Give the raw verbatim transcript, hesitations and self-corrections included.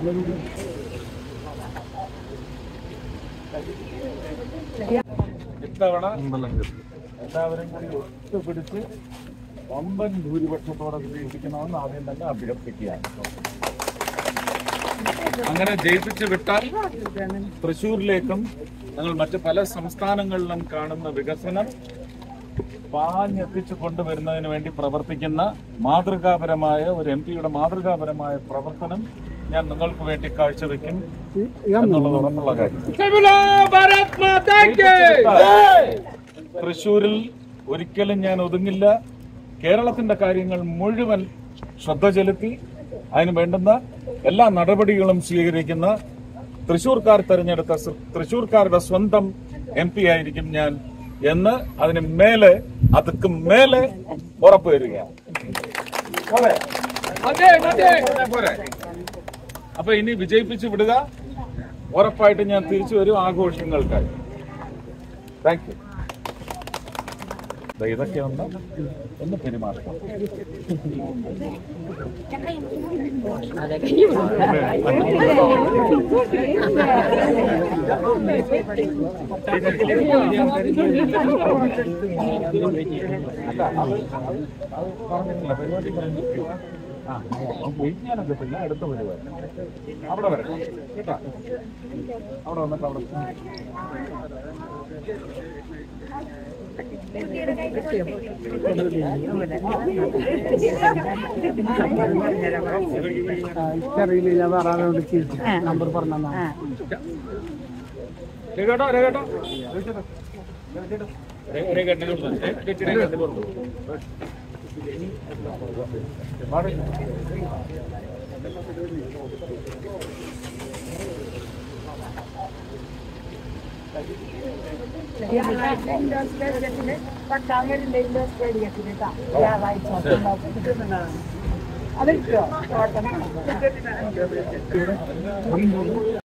ഇത്തവണ എല്ലാവരും കൂടി ഒത്തുപിടിച്ച് വമ്പൻ ഭൂരിപക്ഷത്തോടെ വിജയിപ്പിക്കണമെന്ന് ആദ്യം തന്നെ അഭ്യർത്ഥിക്കുകയാണ്. അങ്ങനെ ജയിപ്പിച്ച് വിട്ടാൽ തൃശ്ശൂരിലേക്കും ഞങ്ങൾ മറ്റ് പല സംസ്ഥാനങ്ങളിലും കാണുന്ന വികസനം പാഞ്ഞെത്തിച്ചു കൊണ്ടുവരുന്നതിന് വേണ്ടി പ്രവർത്തിക്കുന്ന മാതൃകാപരമായ ഒരു എം പിയുടെ മാതൃകാപരമായ പ്രവർത്തനം ഞാൻ നിങ്ങൾക്ക് വേണ്ടി കാഴ്ചവെക്കും എന്നുള്ളത് ഉറപ്പുള്ള കാര്യം. തൃശ്ശൂരിൽ ഒരിക്കലും ഞാൻ ഒതുങ്ങില്ല. കേരളത്തിന്റെ കാര്യങ്ങൾ മുഴുവൻ ശ്രദ്ധ ചെലുത്തി അതിന് വേണ്ടുന്ന എല്ലാ നടപടികളും സ്വീകരിക്കുന്ന തൃശ്ശൂർക്കാർ തെരഞ്ഞെടുത്ത തൃശ്ശൂർക്കാരുടെ സ്വന്തം എം പി ആയിരിക്കും ഞാൻ എന്ന് അതിന് മേലെ അതുക്ക് മേലെ ഉറപ്പുവരികയാണ്. അപ്പൊ ഇനി വിജയിപ്പിച്ചു വിടുക. ഉറപ്പായിട്ട് ഞാൻ തിരിച്ചു വരും ആഘോഷങ്ങൾക്കായി. Thank you. ഇതൊക്കെ ഒന്ന് ഒന്ന് പെരുമാറണം. ഞാനൊക്കെ പിന്നെ അടുത്ത പരിപാടി അവിടെ വരാം കേട്ടാ. അവിടെ വന്നിട്ട് അവിടെ അറിയില്ല പറയാൻ നമ്പർ പറഞ്ഞ രേഖട്ടോ രേഖട്ടോ അതെടുക്കോ